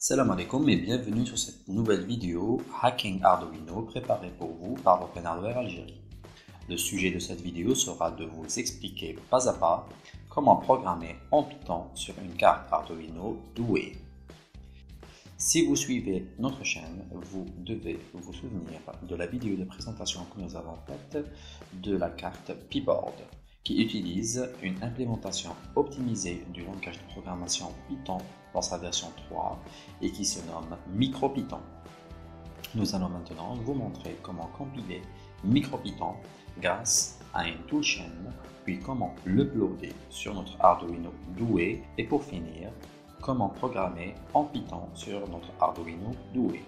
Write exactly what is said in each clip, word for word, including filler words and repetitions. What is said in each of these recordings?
Salam alaikum et bienvenue sur cette nouvelle vidéo Hacking Arduino préparée pour vous par Open Hardware Algérie. Le sujet de cette vidéo sera de vous expliquer pas à pas comment programmer en Python sur une carte Arduino douée. Si vous suivez notre chaîne, vous devez vous souvenir de la vidéo de présentation que nous avons faite de la carte P-Board, qui utilise une implémentation optimisée du langage de programmation Python dans sa version trois et qui se nomme MicroPython. Nous allons maintenant vous montrer comment compiler MicroPython grâce à une toolchain, puis comment l'uploader sur notre Arduino doué et pour finir, comment programmer en Python sur notre Arduino doué.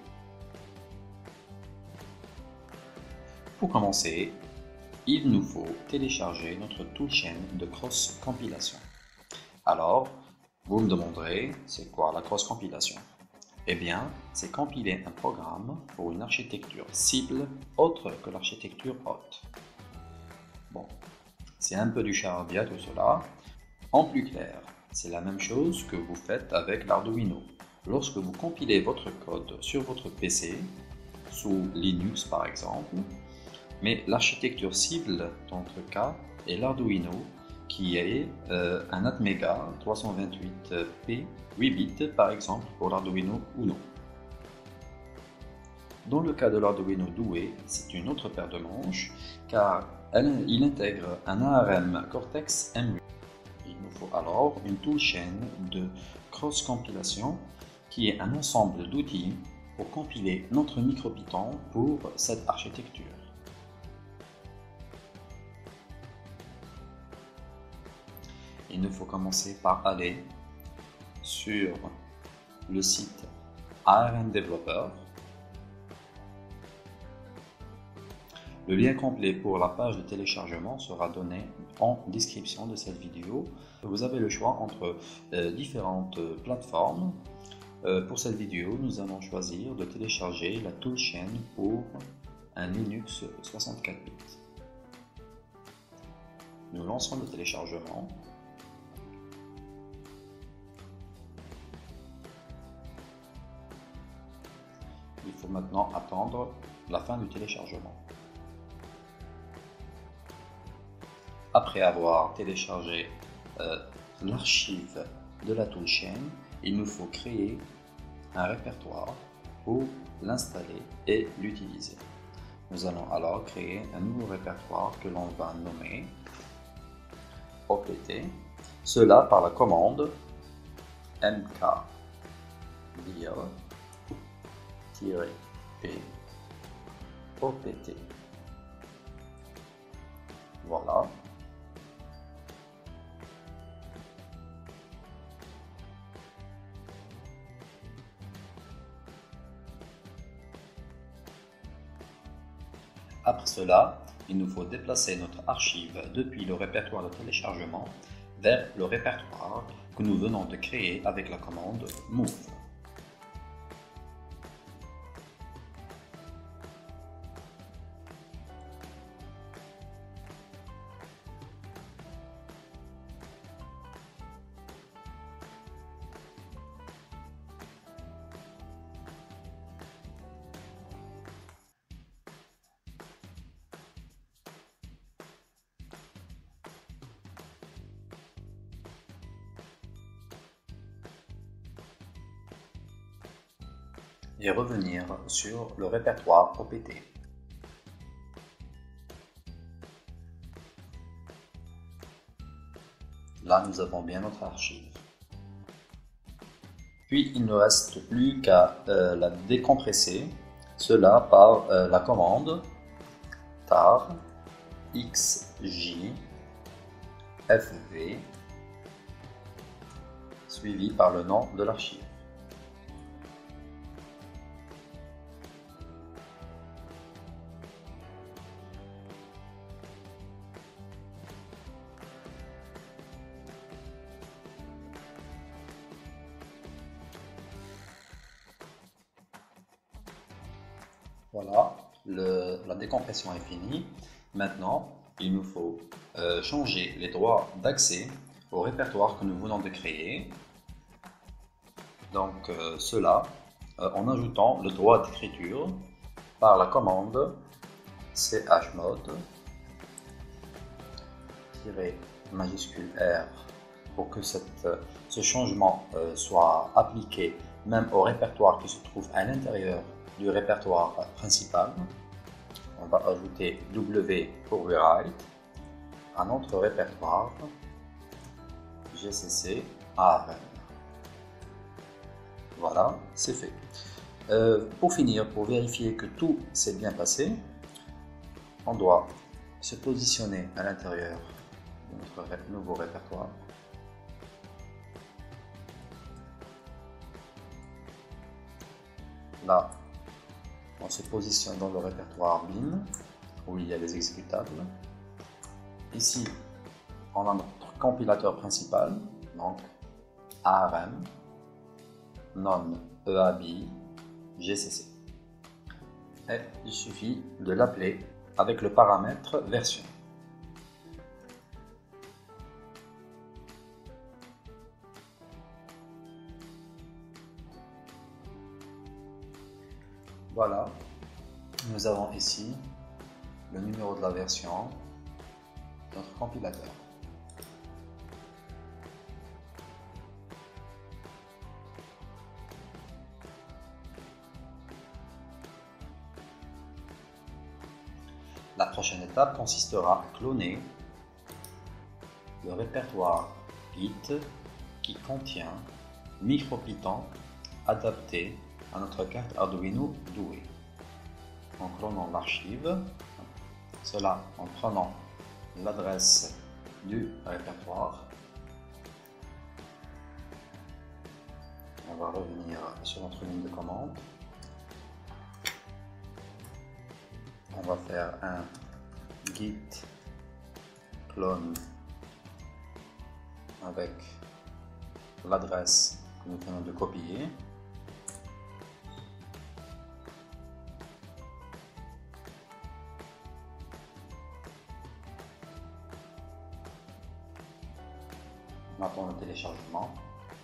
Pour commencer, il nous faut télécharger notre toolchain de cross-compilation. Alors, vous me demanderez, c'est quoi la cross-compilation? Eh bien, c'est compiler un programme pour une architecture cible autre que l'architecture hôte. Bon, c'est un peu du charabia tout cela. En plus clair, c'est la même chose que vous faites avec l'Arduino. Lorsque vous compilez votre code sur votre P C, sous Linux par exemple, mais l'architecture cible dans notre cas est l'Arduino qui est euh, un Atmega trois cent vingt-huit P huit bits par exemple pour l'Arduino Uno. Dans le cas de l'Arduino doué, c'est une autre paire de manches car elle, il intègre un A R M Cortex M huit. Il nous faut alors une toolchain de cross-compilation qui est un ensemble d'outils pour compiler notre MicroPython pour cette architecture. Il nous faut commencer par aller sur le site A R M Developer. Le lien complet pour la page de téléchargement sera donné en description de cette vidéo. Vous avez le choix entre euh, différentes plateformes. Euh, pour cette vidéo, nous allons choisir de télécharger la toolchain pour un Linux soixante-quatre bits. Nous lançons le téléchargement. Il faut maintenant attendre la fin du téléchargement. Après avoir téléchargé euh, l'archive de la toolchain, il nous faut créer un répertoire pour l'installer et l'utiliser. Nous allons alors créer un nouveau répertoire que l'on va nommer O P T, cela par la commande mkdir P O P T. Voilà. Après cela, il nous faut déplacer notre archive depuis le répertoire de téléchargement vers le répertoire que nous venons de créer avec la commande move. Et revenir sur le répertoire O P T. Là, nous avons bien notre archive. Puis, il ne reste plus qu'à euh, la décompresser, cela par euh, la commande tar xj fv suivi par le nom de l'archive. Voilà, le, la décompression est finie. Maintenant, il nous faut euh, changer les droits d'accès au répertoire que nous venons de créer. donc euh, cela euh, en ajoutant le droit d'écriture par la commande chmod majuscule R pour que cette, ce changement euh, soit appliqué même au répertoire qui se trouve à l'intérieur du répertoire principal. On va ajouter W pour rewrite à notre répertoire G C C A R M. Voilà, c'est fait. Euh, pour finir, pour vérifier que tout s'est bien passé, on doit se positionner à l'intérieur de notre nouveau répertoire. Là, on se positionne dans le répertoire bin, où il y a les exécutables. Ici, on a notre compilateur principal, donc A R M, non E A B I, G C C. Et il suffit de l'appeler avec le paramètre version. Voilà, nous avons ici le numéro de la version de notre compilateur. La prochaine étape consistera à cloner le répertoire Git qui contient MicroPython adapté à notre carte Arduino douée. En clonant l'archive, cela en prenant l'adresse du répertoire. On va revenir sur notre ligne de commande. On va faire un git clone avec l'adresse que nous venons de copier. On attend le téléchargement.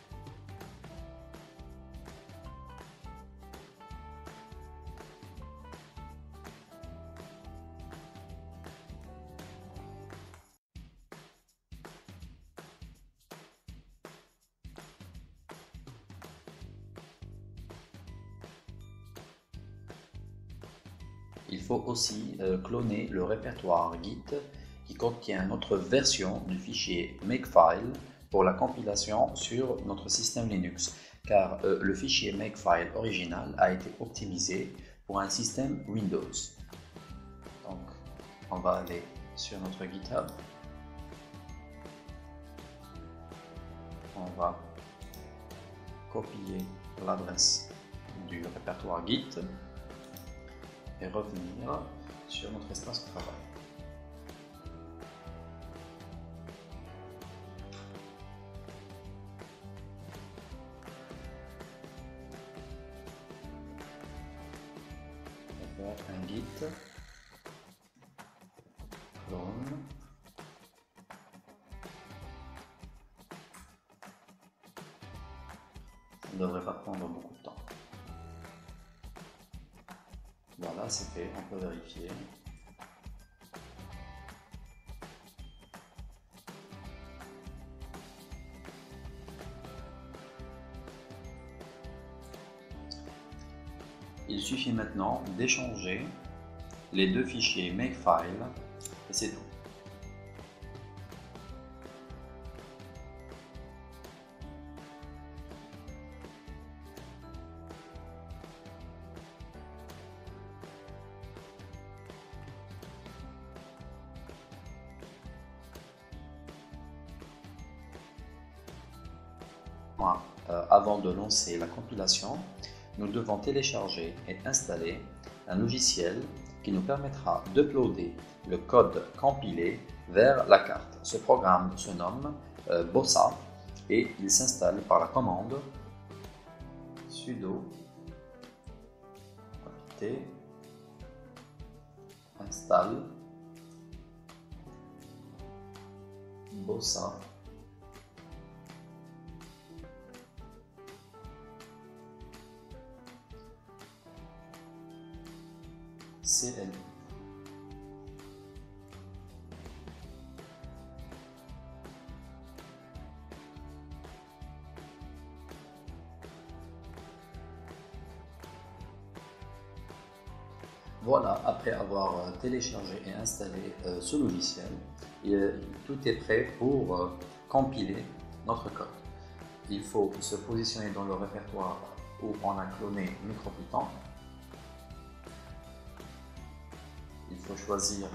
Il faut aussi euh, cloner le répertoire Git qui contient notre version du fichier Makefile pour la compilation sur notre système Linux, car euh, le fichier Makefile original a été optimisé pour un système Windows. Donc, on va aller sur notre GitHub. On va copier l'adresse du répertoire Git et revenir sur notre espace de travail. On va faire un git clone ça ne devrait pas prendre beaucoup de temps. Voilà, c'est fait, on peut vérifier. Il suffit maintenant d'échanger les deux fichiers Makefile et c'est tout. Euh, avant de lancer la compilation, nous devons télécharger et installer un logiciel qui nous permettra d'uploader le code compilé vers la carte. Ce programme se nomme euh, Bossa et il s'installe par la commande sudo apt install Bossa C L I. Voilà, après avoir téléchargé et installé euh, ce logiciel, et, tout est prêt pour euh, compiler notre code. Il faut se positionner dans le répertoire où on a cloné MicroPython. Il faut choisir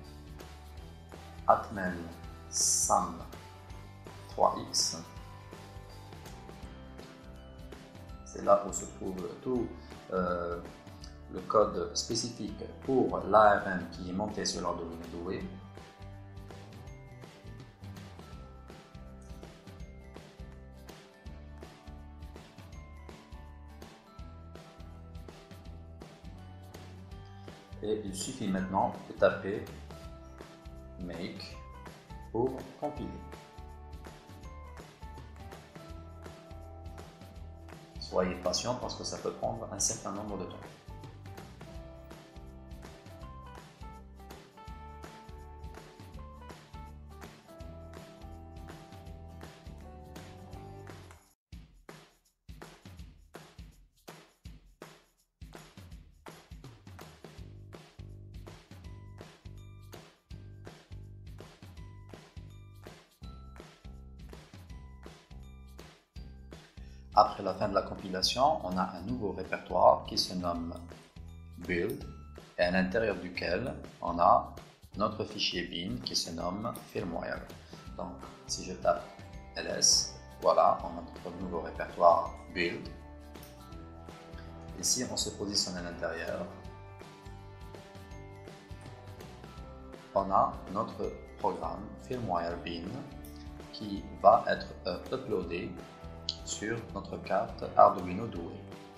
Atmel sam trois x. C'est là où se trouve tout euh, le code spécifique pour l'A R M qui est monté sur l'Arduino Doué. Et il suffit maintenant de taper Make pour compiler. Soyez patient parce que ça peut prendre un certain nombre de temps. Après la fin de la compilation, on a un nouveau répertoire qui se nomme Build et à l'intérieur duquel on a notre fichier bin qui se nomme Firmware. Donc si je tape L S, voilà, on a notre nouveau répertoire Build. Ici on se positionne à l'intérieur. On a notre programme Firmware bin qui va être euh, uploadé sur notre carte Arduino Doué.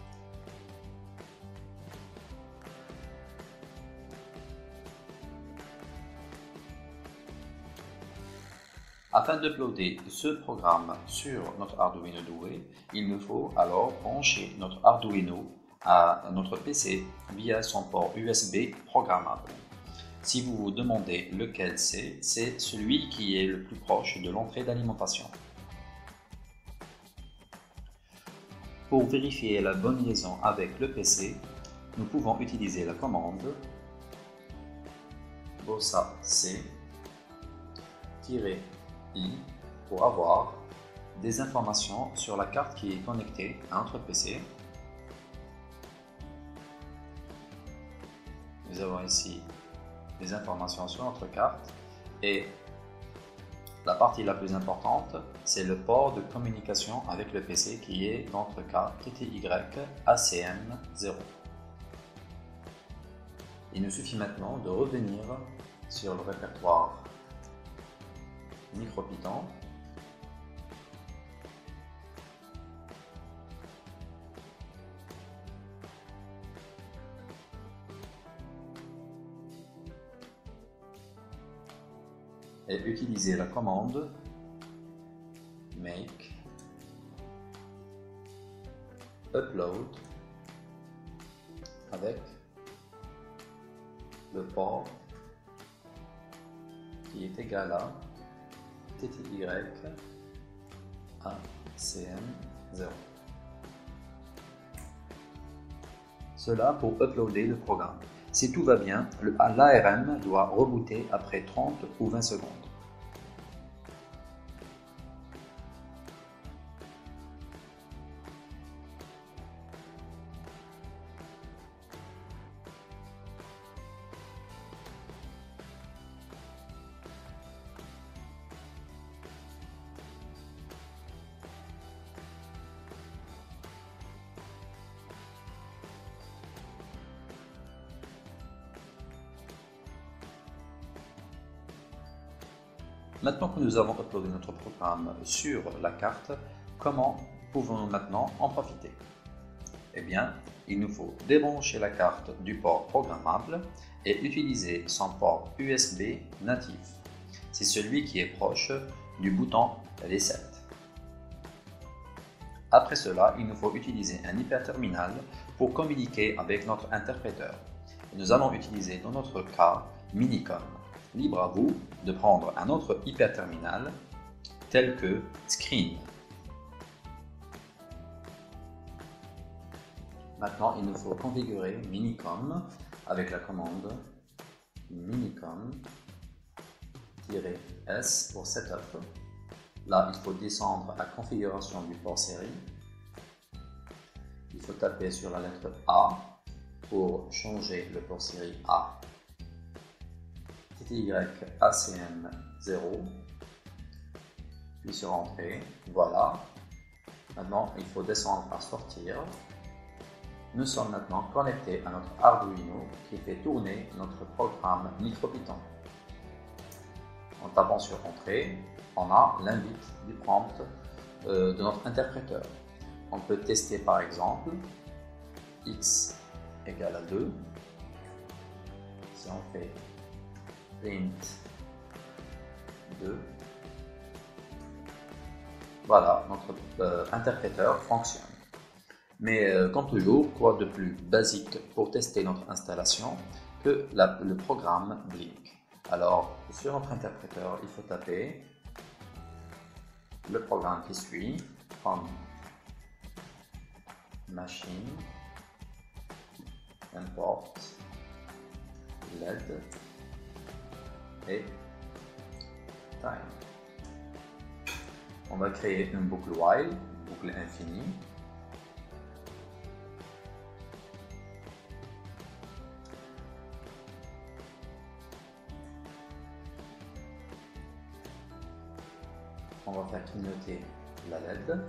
Afin d'uploader ce programme sur notre Arduino Doué, il nous faut alors brancher notre Arduino à notre P C via son port U S B programmable. Si vous vous demandez lequel c'est, c'est celui qui est le plus proche de l'entrée d'alimentation. Pour vérifier la bonne liaison avec le P C, nous pouvons utiliser la commande bossa c i pour avoir des informations sur la carte qui est connectée à notre P C. Nous avons ici des informations sur notre carte et la partie la plus importante, c'est le port de communication avec le P C qui est dans notre cas T T Y A C M zéro. Il nous suffit maintenant de revenir sur le répertoire MicroPython. Et utiliser la commande make upload avec le port qui est égal à T T Y A C M zéro. Cela pour uploader le programme. Si tout va bien, l'A R M doit rebooter après trente ou vingt secondes. Maintenant que nous avons uploadé notre programme sur la carte, comment pouvons-nous maintenant en profiter? Eh bien, il nous faut débrancher la carte du port programmable et utiliser son port U S B natif. C'est celui qui est proche du bouton Reset. Après cela, il nous faut utiliser un hyperterminal pour communiquer avec notre interpréteur. Nous allons utiliser dans notre cas Minicom. Libre à vous de prendre un autre hyperterminal tel que Screen. Maintenant, il nous faut configurer Minicom avec la commande Minicom-S pour Setup. Là, il faut descendre à configuration du port série. Il faut taper sur la lettre A pour changer le port série A. T T Y A C M zéro. Puis sur Entrée. Voilà. Maintenant, il faut descendre à Sortir. Nous sommes maintenant connectés à notre Arduino qui fait tourner notre programme MicroPython. En tapant sur Entrée, on a l'invite du prompt euh, de notre interpréteur. On peut tester par exemple x égale à deux. Si on fait print deux, voilà, notre euh, interpréteur fonctionne. Mais euh, comme toujours, quoi de plus basique pour tester notre installation que la, le programme Blink. Alors, sur notre interpréteur, il faut taper le programme qui suit, from machine, import, L E D et time. On va créer une boucle while, boucle infinie. On va faire clignoter la L E D.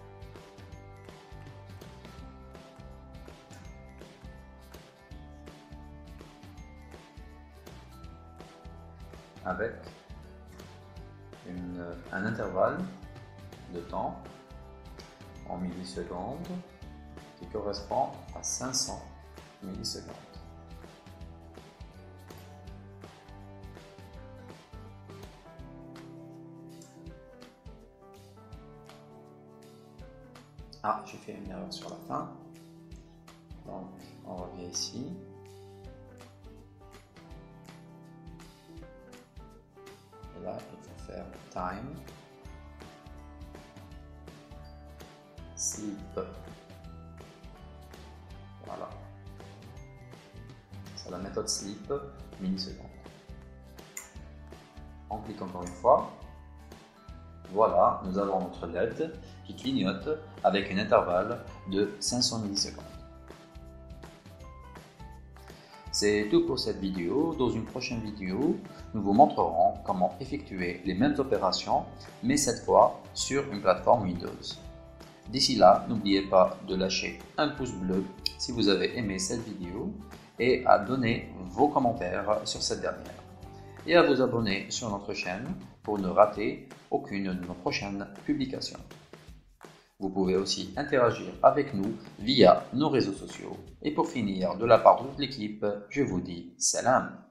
Avec une, un intervalle de temps en millisecondes qui correspond à cinq cents millisecondes. Ah, j'ai fait une erreur sur la fin. Donc, on revient ici. Et là, il faut faire time, sleep. Voilà. C'est la méthode sleep millisecondes. On clique encore une fois. Voilà, nous avons notre L E D qui clignote avec un intervalle de cinq cents millisecondes. C'est tout pour cette vidéo. Dans une prochaine vidéo, nous vous montrerons comment effectuer les mêmes opérations, mais cette fois sur une plateforme Windows. D'ici là, n'oubliez pas de lâcher un pouce bleu si vous avez aimé cette vidéo et à donner vos commentaires sur cette dernière. Et à vous abonner sur notre chaîne pour ne rater aucune de nos prochaines publications. Vous pouvez aussi interagir avec nous via nos réseaux sociaux. Et pour finir, de la part de toute l'équipe, je vous dis salam.